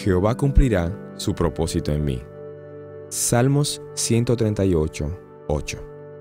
Jehová cumplirá su propósito en mí. Salmos 138, 8.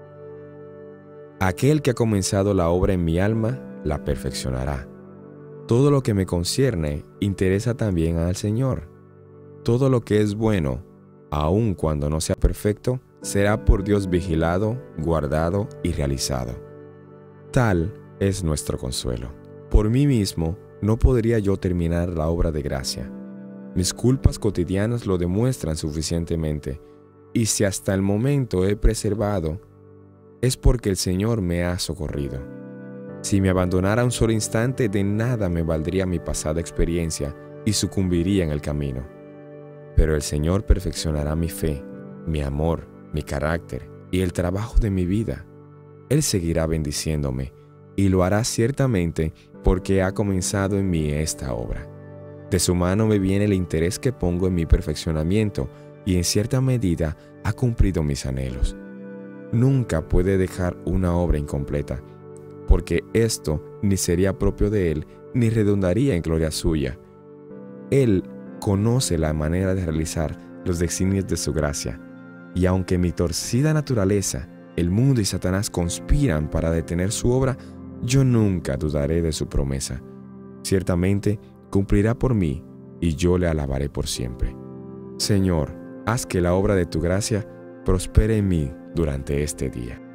Aquel que ha comenzado la obra en mi alma, la perfeccionará. Todo lo que me concierne interesa también al Señor. Todo lo que es bueno, aun cuando no sea perfecto, será por Dios vigilado, guardado y realizado. Tal es nuestro consuelo. Por mí mismo, no podría yo terminar la obra de gracia. Mis culpas cotidianas lo demuestran suficientemente, y si hasta el momento he preservado, es porque el Señor me ha socorrido. Si me abandonara un solo instante, de nada me valdría mi pasada experiencia y sucumbiría en el camino. Pero el Señor perfeccionará mi fe, mi amor, mi carácter y el trabajo de mi vida. Él seguirá bendiciéndome y lo hará ciertamente porque ha comenzado en mí esta obra. De su mano me viene el interés que pongo en mi perfeccionamiento y en cierta medida ha cumplido mis anhelos. Nunca puede dejar una obra incompleta, porque esto ni sería propio de Él ni redundaría en gloria suya. Él conoce la manera de realizar los designios de su gracia, y aunque mi torcida naturaleza, el mundo y Satanás conspiran para detener su obra, yo nunca dudaré de su promesa. Ciertamente cumplirá por mí, y yo le alabaré por siempre. Señor, haz que la obra de tu gracia prospere en mí durante este día.